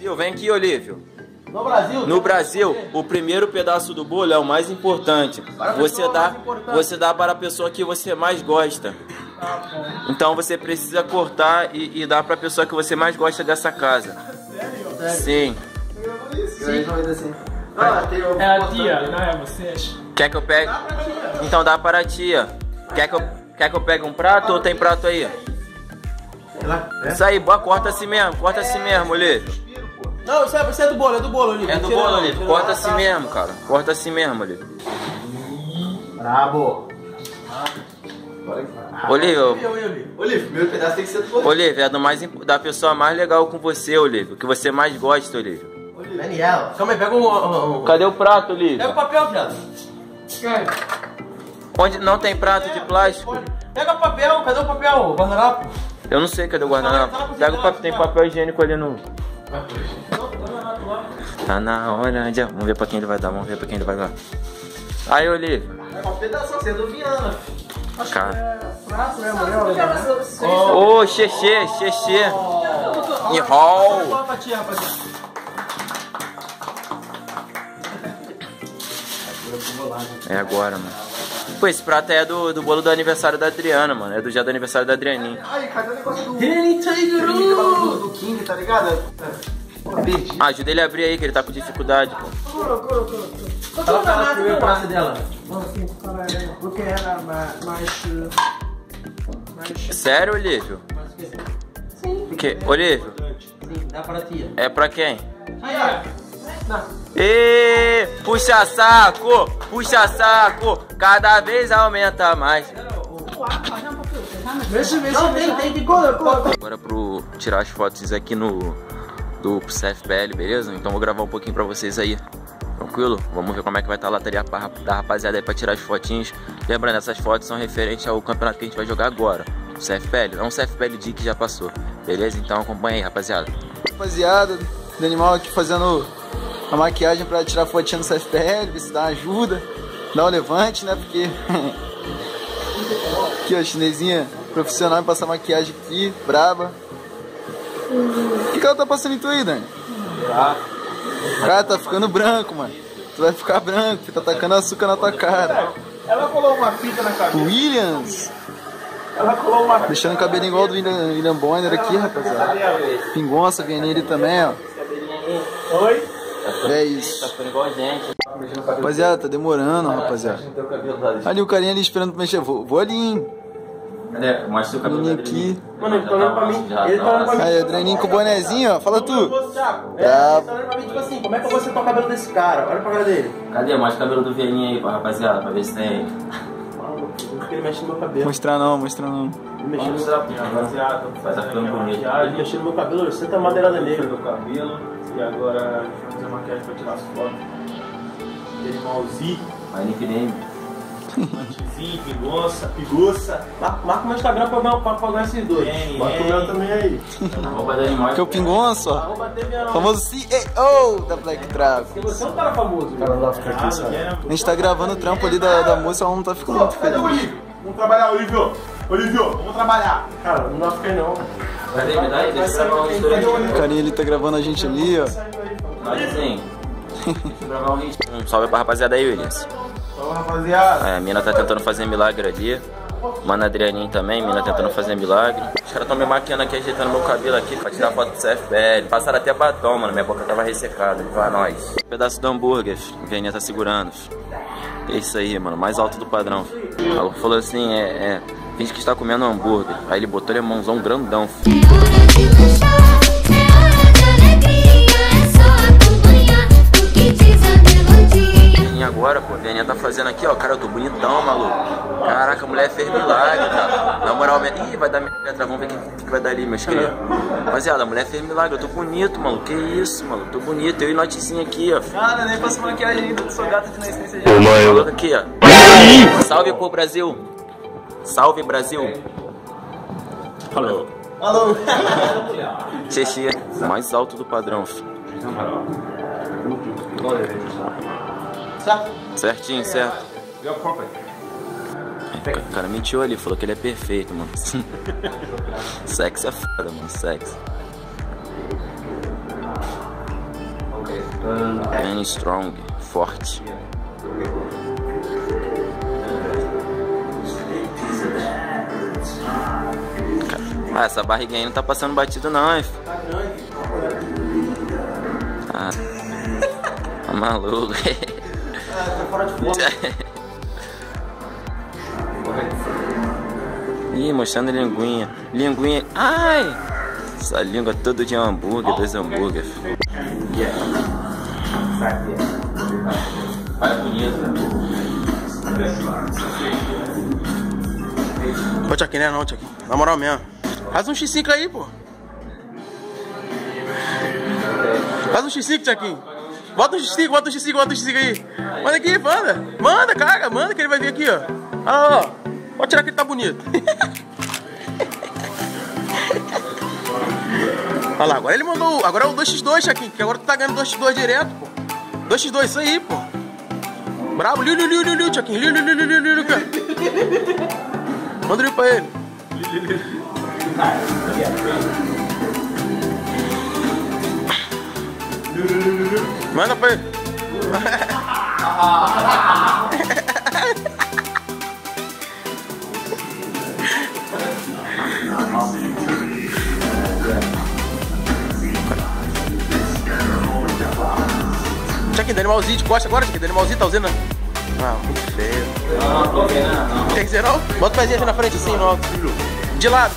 Brasil, vem aqui, Olívio. No Brasil? No Brasil, o primeiro pedaço do bolo é o mais importante. Você dá para a pessoa que você mais gosta. Então você precisa cortar e dar para a pessoa que você mais gosta dessa casa. Sim. É a tia, não é vocês. Quer que eu pegue? Então dá para a tia. Quer que eu pegue um prato ou tem prato aí? Isso aí, boa, corta assim mesmo, Olívio. Não, isso é do bolo, Olívio. É do bolo, Olívio. Corta assim mesmo, cara. Corta assim mesmo, Olívio. Brabo. Olívio, primeiro pedaço tem que ser do bolo. Olívio, é da pessoa mais legal com você, Olívio. Que você mais gosta, Olívio. Daniel, calma aí, pega um... Cadê o prato, Olívio? Pega o papel, viado. Onde não tem prato de plástico? Pega o papel, cadê o papel, guardanapo? Eu não sei cadê o guardanapo. Pega o papel, tem papel higiênico ali no... Tá na hora de... Vamos ver pra quem ele vai dar, Aí, Olívio. É um pedaço, você é do Viana. Cara. Prato, né, Ô, xexê. Enrol. É agora, mano. Pô, esse prato é do bolo do aniversário da Adriana, mano. É do dia do aniversário da Adrianinha. Ai, cadê o negócio do King, tá ligado? Ajuda ele a abrir aí, que ele tá com dificuldade, pô. Ela fala primeiro o prato dela. Porque era mais... Sério, Olívio? Sim. Olívio? Sim, dá pra tia. É pra quem? Não. Ê, puxa saco, cada vez aumenta mais. Tem que colocar. Agora pro tirar as fotos aqui do CFPL, beleza? Então vou gravar um pouquinho pra vocês aí. Tranquilo? Vamos ver como é que vai estar a lateria da rapaziada aí pra tirar as fotinhos. Lembrando, essas fotos são referentes ao campeonato que a gente vai jogar agora. O CFPL, não o CFPL D que já passou. Beleza? Então acompanha aí, rapaziada. Rapaziada, do animal aqui fazendo a maquiagem pra tirar fotinha no CFPL, ver se dá uma ajuda, dá um levante, né? Porque aqui ó, chinesinha profissional em passar maquiagem aqui, braba. O que ela tá passando em tu aí, Dani? Cara, tá ficando branco, mano. Tu vai ficar branco, tu tá tacando açúcar na tua cara. Ela colou uma fita na cabeça. Williams! Ela colou uma... Deixando o cabelinho igual do William Bonner aqui, rapaziada. Pingonça, vem nele também, ó. Oi? É isso. Tá ficando igual a gente. Rapaziada, tá demorando, rapaziada. Ali o carinha ali esperando pra mexer. Vou ali, hein. Cadê? Mostra o cabelo Menino aqui. Mano, ele tá olhando pra mim. Ele tá olhando pra mim. Aí, Adrianinho com o bonezinho, ó. Fala tu. Ele tá olhando pra mim, tipo assim, como é que eu vou acertar o cabelo desse cara? Olha pra cara dele. Cadê? Mostra o cabelo do Vieninha aí pra rapaziada, pra ver se tem. Porque ele mexe no meu cabelo. Mostrar não, mostrar não. Ele mexeu no Rapaziada, faz a ficando bonito. Ele mexeu no meu cabelo, ele senta a madeirada nele. Meu cabelo. E agora vamos fazer maquiagem pra tirar as fotos. Aquele malzinho. Aí nickname. Mantezinho, piguça. Marca o meu Instagram pra pagar esses dois. Marca o meu também aí. Roupa da animal. Que é o Pingonça, ó. Vou bater minha... Famoso CEO da Black Travel. Porque você é um cara famoso. Cara, não dá pra ficar aqui, sabe? A gente tá gravando o trampo ali da moça, ela não tá ficando muito Cadê o feliz. Olívio? Vamos trabalhar, Olívio. Olívio, vamos trabalhar. Cara, não dá pra ficar aí não. Cadê? Me dá aí, deixa eu gravar uma história aqui. O carinha ali tá gravando a gente ali, ó. Mas assim, deixa eu gravar um ritmo. Um salve pra rapaziada aí, Williams. Vamos, rapaziada. A mina tá tentando fazer milagre ali. Mano, Adrianinho também, mina tentando fazer milagre. Os caras tão me maquiando aqui, ajeitando meu cabelo aqui pra tirar foto do CFPL. Passaram até batom, mano, minha boca tava ressecada. Pra nós. Pedaço do hambúrguer, o Vieninha tá segurando. É isso aí, mano, mais alto do padrão. Ela falou assim, finge que está comendo hambúrguer. Aí ele botou ele a mãozão grandão. E agora, pô, a Vieninha tá fazendo aqui, ó. Cara, eu tô bonitão, maluco. Caraca, a mulher fez milagre, cara. Na moral, ih, vai dar letra. Vamos ver o que vai dar ali, meus queridos. Rapaziada, a mulher fez milagre. Eu tô bonito, maluco. Que isso, maluco. Tô bonito. Eu e Notezinho aqui, ó. Cara, nem faço maquiagem ainda, sou gata de nascença já. Coloca aqui, ó. Salve pro Brasil. Salve, Brasil. Falou. Alô. Xexi, mais alto do padrão, filho. Certinho, certo. O cara mentiu ali, falou que ele é perfeito, mano. Sexo é foda, mano, sexo. Man strong, forte. Ah, essa barriguinha aí não tá passando batido não, hein? Ah, tá maluco. Ih, mostrando linguinha. Linguinha. Ai! Essa língua toda de hambúrguer, 2 hambúrguer. Vai bonito. Ô, Tchaquinho, não é não, Tchaquinho. Na moral mesmo. Faz um X5 aí, pô. Faz um X5, Tchaquinho. Bota um X5, bota um X5, bota um X5 aí. Manda aqui, manda. Manda, caga, manda que ele vai vir aqui, ó. Olha lá, ó. Pode tirar que ele tá bonito. Olha lá, agora ele mandou. Agora é o 2x2, Tchaquinho, que agora tu tá ganhando 2x2 direto, pô. 2x2, isso aí, pô. Bravo, liu, Tchaquinho. Liu, cara. Manda ele pra ele. Manda pra ele. Tchaquinho, do animalzinho de costa agora, Tchaquinho, do animalzinho tá usando. Ah, muito feio. Não. Tem que dizer não? Bota o pezinho aqui na frente assim, no alto. De lado.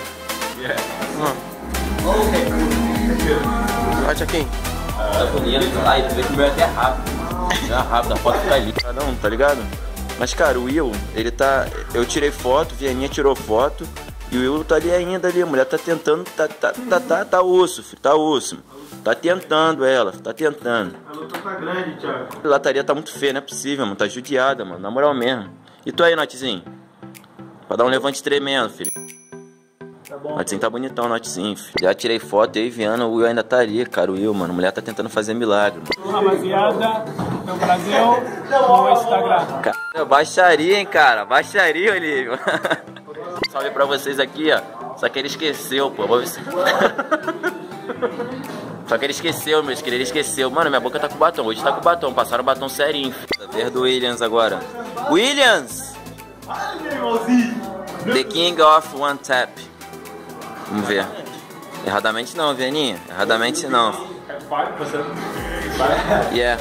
Vai, Tchaquinho. Tá bonito. Ai, tu vê que o meu é até rápido. É rápido, a foto fica ali. Cada um, tá ligado? Mas, cara, o Will, ele tá... Eu tirei foto, Vianinha tirou foto. E o Will tá ali ainda ali. A mulher tá tentando... Tá osso, filho. Tá osso. Tá tentando ela, tá tentando. A luta tá grande, Thiago. A lataria tá muito feia, não é possível, mano. Tá judiada, mano. Na moral mesmo. E tu aí, Notezinho? Pra dar um levante tremendo, filho. Tá bom. Notezinho tá bonitão, Notezinho, filho. Já tirei foto aí, Viana. O Will ainda tá ali, cara. O Will, mano. A mulher tá tentando fazer milagre, mano. Rapaziada, no Brasil, no Instagram. Cara, baixaria, hein, cara. Baixaria, Olívio. Salve pra vocês aqui, ó. Só que ele esqueceu, pô. Só que ele esqueceu, meus queridos, ele esqueceu. Mano, minha boca tá com batom. Hoje tá com batom. Passaram o batom serinho. Vez do Williams agora. Williams! The King of One Tap. Vamos ver. Erradamente não, Vianinha. Erradamente não. Yeah.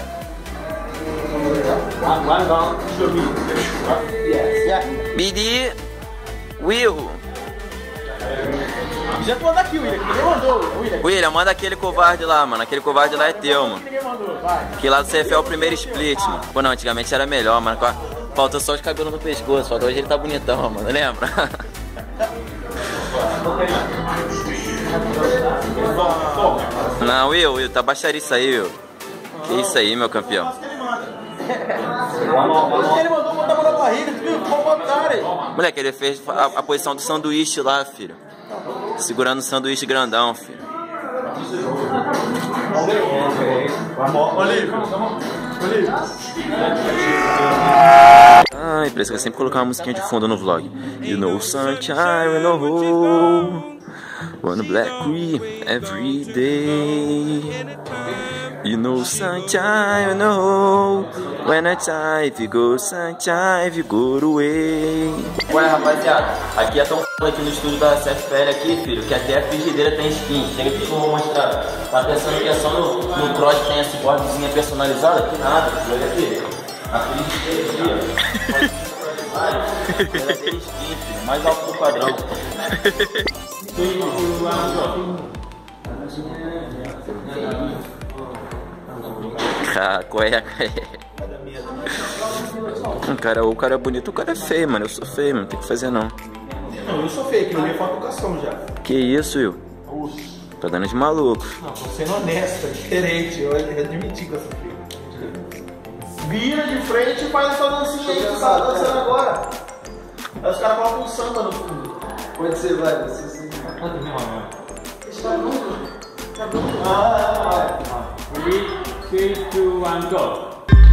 BD Will. Já tô daqui, William, que ninguém mandou, William, manda aquele covarde lá, mano. Aquele covarde lá é teu, mano. Ninguém mandou, vai. Que lá do CFL é o primeiro split, mano. Pô, não, antigamente era melhor, mano. Faltou só os cabelos no pescoço. Só que hoje ele tá bonitão, mano. Lembra? Não, Will, tá baixaria isso aí, Will. Que isso aí, meu campeão. Ele mandou botar a mão na barriga, tu viu? Vamos botar aí. Moleque, ele fez a posição do sanduíche lá, filho. Segurando o sanduíche grandão, filho. Ai, por isso que eu sempre colocar uma musiquinha de fundo no vlog. You know sunshine, you know one black cream every day. You know sunshine, you know when a time go sunshine go away. Ué, rapaziada, aqui é tão f*** aqui no estúdio da CFL aqui, filho, que até a frigideira tem skin. Chega aqui que eu vou mostrar. Tá pensando que é só no cross que tem essa bordezinha personalizada? Que nada, olha aqui. A frigideira aqui, ó. Ela tem skin, filho, mais alto do padrão. Cara, o cara é bonito, o cara é feio, mano. Eu sou feio, mano. Tem que fazer não. Não, eu sou feio, que não me falta educação já. Que isso, Will? Tá dando de maluco. Não, tô sendo honesto, é diferente. Eu admiti que eu sou feio. Vira de frente e faz essa dancinha aí que você tá dançando agora. Aí os caras colocam um samba no fundo. Pode ser, vai, você sim. Está nunca. Tá nunca. 3, 2, 1, go!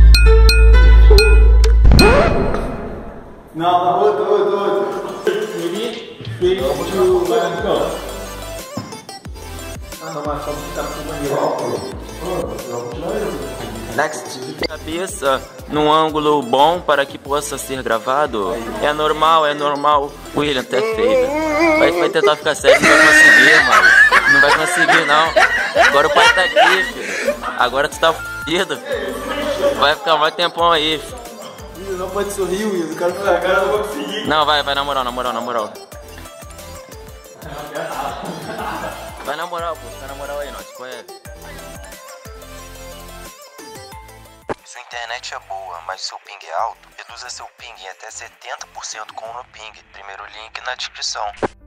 Não, outro. 3, 2, 1, go! Next. Cabeça num ângulo bom para que possa ser gravado. É normal. William, tu é feio. Vai tentar ficar sério, não vai conseguir, mano. Não vai conseguir, não. Agora o pai tá aqui, filho. Agora tu tá fudido. Vai ficar mais tempão aí, filho. Não pode sorrir, Will. Cara, eu não vou conseguir. Não, vai na moral. Vai na moral, pô. Vai na moral aí, Note. Qual é? Sua internet é boa, mas seu ping é alto? Reduza seu ping em até 70% com o NoPing. Primeiro link na descrição.